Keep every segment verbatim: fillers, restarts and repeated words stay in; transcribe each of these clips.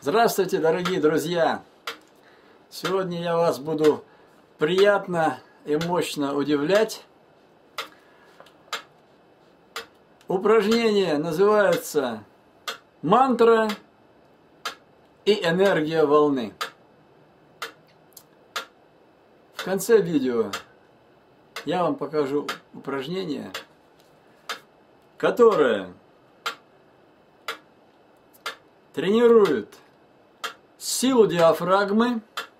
Здравствуйте, дорогие друзья! Сегодня я вас буду приятно и мощно удивлять. Упражнение называется «Мантра и энергия волны». В конце видео я вам покажу упражнение, которое тренирует силу диафрагмы,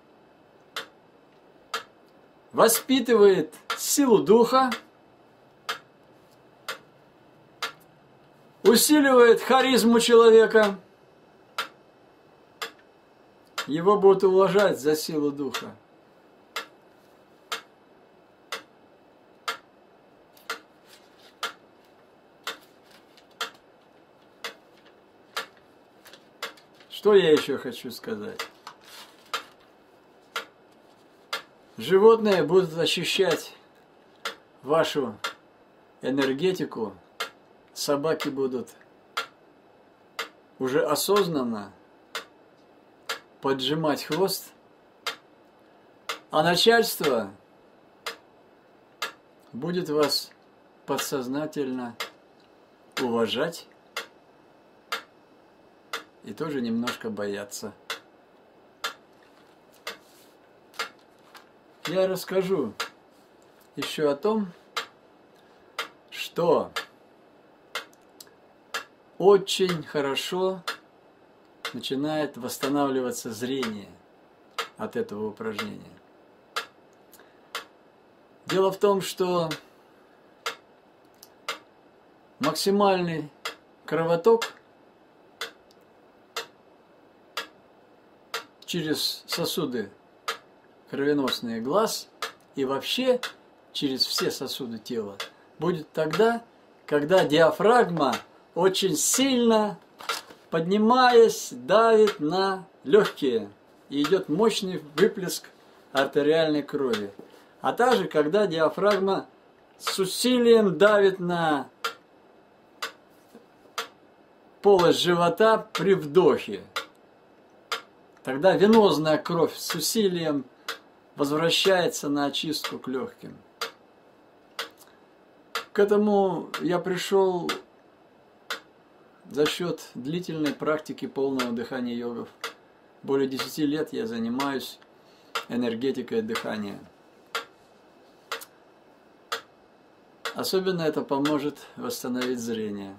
воспитывает силу духа, усиливает харизму человека. Его будут уважать за силу духа. Что я еще хочу сказать? Животные будут ощущать вашу энергетику, собаки будут уже осознанно поджимать хвост, а начальство будет вас подсознательно уважать и тоже немножко бояться. Я расскажу еще о том, что очень хорошо начинает восстанавливаться зрение от этого упражнения. Дело в том, что максимальный кровоток через сосуды кровеносные глаз и вообще через все сосуды тела будет тогда, когда диафрагма очень сильно, поднимаясь, давит на легкие и идет мощный выплеск артериальной крови. А также, когда диафрагма с усилием давит на полость живота при вдохе. Тогда венозная кровь с усилием возвращается на очистку к легким. К этому я пришел за счет длительной практики полного дыхания йогов. Более десяти лет я занимаюсь энергетикой дыхания. Особенно это поможет восстановить зрение.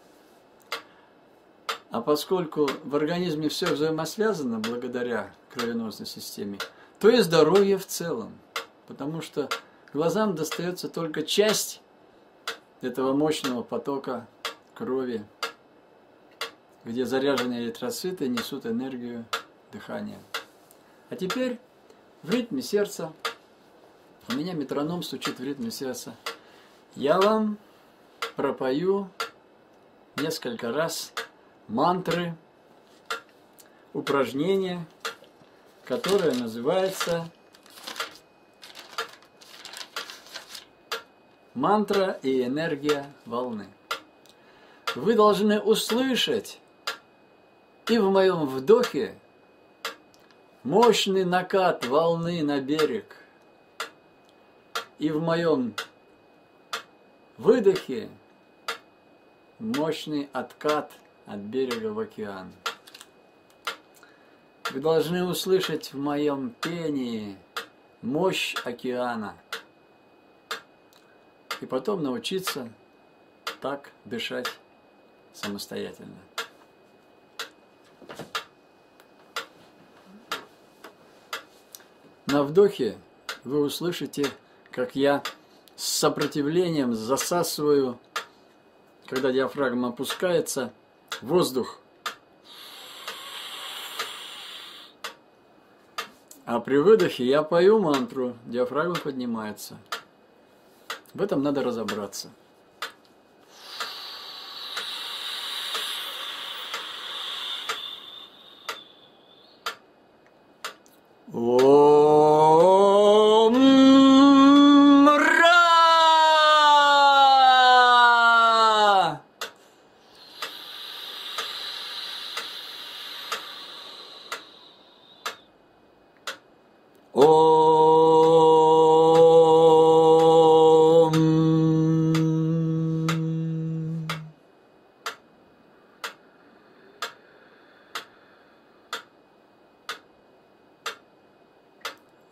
А поскольку в организме все взаимосвязано благодаря кровеносной системе, то и здоровье в целом. Потому что глазам достается только часть этого мощного потока крови, где заряженные эритроциты несут энергию дыхания. А теперь в ритме сердца, у меня метроном стучит в ритме сердца, я вам пропою несколько раз мантры, упражнение, которое называется «Мантра и энергия волны». Вы должны услышать и в моем вдохе мощный накат волны на берег, и в моем выдохе мощный откат от берега в океан. Вы должны услышать в моем пении мощь океана и потом научиться так дышать самостоятельно. На вдохе вы услышите, как я с сопротивлением засасываю, когда диафрагма опускается, воздух. А при выдохе я пою мантру, диафрагма поднимается. В этом надо разобраться. Ом Ра!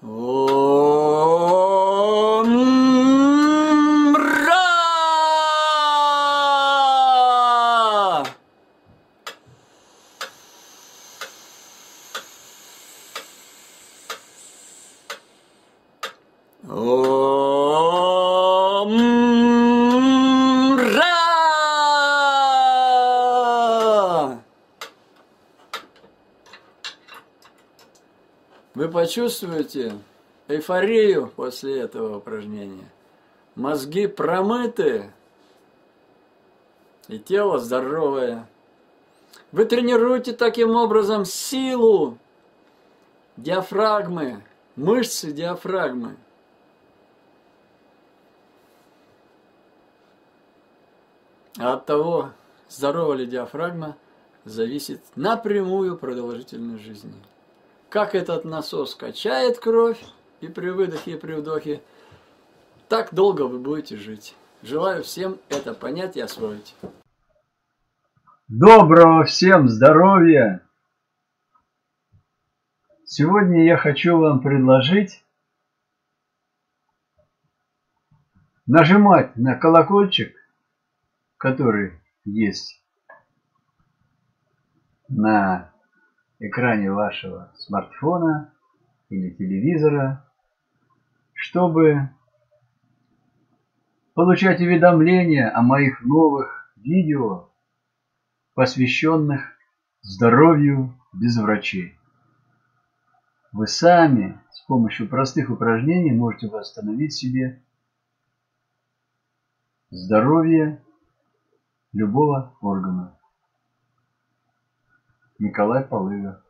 Ом Ра! Ом Ра! Вы почувствуете эйфорию после этого упражнения. Мозги промыты и тело здоровое. Вы тренируете таким образом силу диафрагмы, мышцы диафрагмы. А от того, здорова ли диафрагма, зависит напрямую продолжительность жизни. Как этот насос качает кровь, и при выдохе, и при вдохе, так долго вы будете жить. Желаю всем это понять и освоить. Доброго всем здоровья! Сегодня я хочу вам предложить нажимать на колокольчик, который есть на экране вашего смартфона или телевизора, чтобы получать уведомления о моих новых видео, посвященных здоровью без врачей. Вы сами с помощью простых упражнений можете восстановить себе здоровье любого органа. Николай Полыга.